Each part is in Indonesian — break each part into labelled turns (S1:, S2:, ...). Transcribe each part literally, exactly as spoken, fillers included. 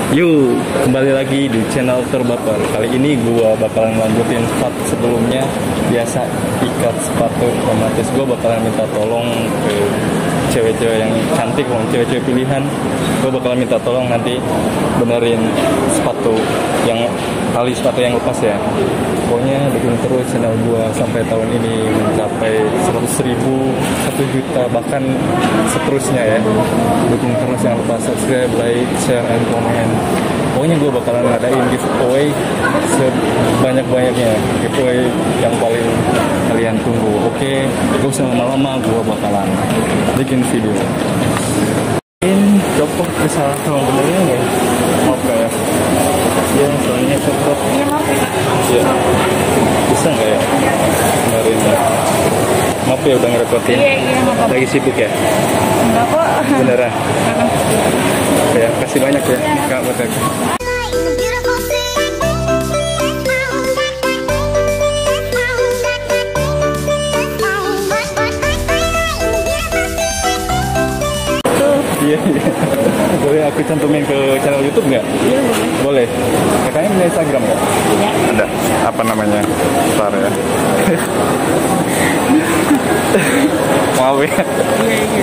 S1: Yuk, kembali lagi di channel Terbaper. Kali ini gua bakalan lanjutin part sebelumnya. Biasa ikat sepatu otomatis gua bakalan minta tolong ke cewek-cewek yang cantik, cewek-cewek pilihan. Gua bakalan minta tolong nanti benerin sepatu yang tali sepatu yang lepas ya. Pokoknya dukung terus channel gua sampai tahun ini mencapai seratus ribu, satu juta, bahkan seterusnya ya. Dukung terus, jangan lupa subscribe, like, share, and comment. Pokoknya gue bakalan ngadain giveaway sebanyak-banyaknya, giveaway yang paling kalian tunggu. Oke, gak usah lama-lama, gue bakalan bikin video. Ini copot salah sama benernya nggak? Maaf ya. Ya, soalnya copot.
S2: Iya, maaf ya.
S1: Iya. Bisa nggak ya? Kemarin ya. Maaf ya udah ngerepotin.
S2: Iya, iya, nggak apa-apa.
S1: Lagi sibuk ya?
S2: Enggak kok.
S1: Beneran? Ya, kasih banyak ya, Kak, buat aku. Iya, iya. Boleh aku cantumin ke channel YouTube nggak?
S2: Iya, boleh.
S1: Boleh. Kakaknya punya Instagram nggak?
S2: Iya.
S1: Ada. Apa namanya? Ntar ya. Maaf ya.
S2: Iya, iya.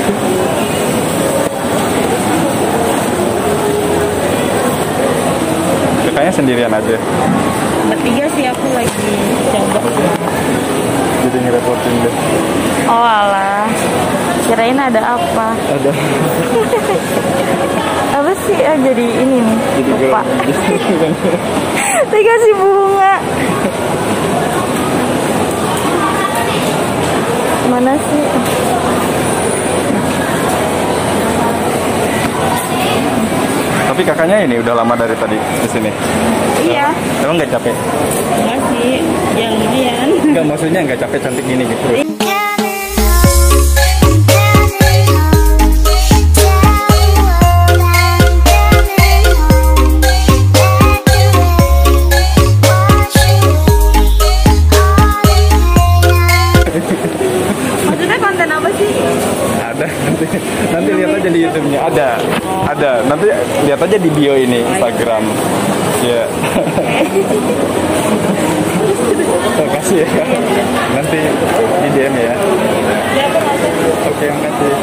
S1: Kakaknya sendirian aja.
S2: Bertiga sih, aku lagi coba.
S1: Jadi ngerepotin deh.
S2: Oh alah, kirain ada apa?
S1: Ada.
S2: Apa sih? Ah, jadi ini nih,
S1: Jadi
S2: lupa.
S1: gue.
S2: Dikasih bunga. Mana sih?
S1: Tapi kakaknya ini udah lama dari tadi di sini.
S2: Iya.
S1: Emang nggak capek?
S2: Enggak sih, yang lumayan.
S1: Enggak, maksudnya nggak capek cantik gini gitu.
S2: Maksudnya konten apa sih?
S1: Ada, nanti nanti lihat aja di YouTube-nya. Ada, ada. Nanti lihat aja di bio ini Instagram. Ya. Terima kasih ya. Nanti di D M ya.
S2: Ya, aku masuk.
S1: Oke, makasih.